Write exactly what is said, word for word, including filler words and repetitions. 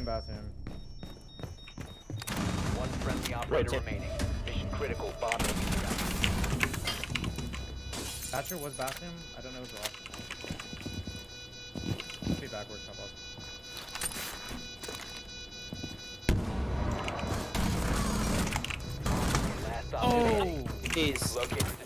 in bathroom. One friendly operator Rotate. remaining. Mission critical. Bomb will be down. Thatcher was bathroom. I don't know who's off. Be backwards, top off. Last Oh, operator. jeez. Located the